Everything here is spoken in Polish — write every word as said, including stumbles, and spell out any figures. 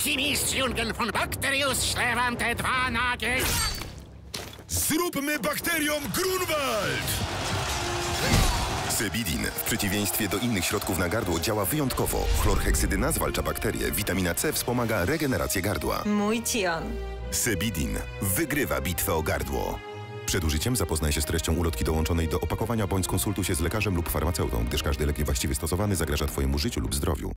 Wielki mistrz Jürgen von Bakterius śle wam te dwa nagie... Zróbmy bakteriom Grunwald! Sebidin, w przeciwieństwie do innych środków na gardło, działa wyjątkowo. Chlorheksydyna zwalcza bakterie, witamina C wspomaga regenerację gardła. Mój Tion. Sebidin wygrywa bitwę o gardło. Przed użyciem zapoznaj się z treścią ulotki dołączonej do opakowania bądź skonsultuj się z lekarzem lub farmaceutą, gdyż każdy lek niewłaściwie stosowany zagraża Twojemu życiu lub zdrowiu.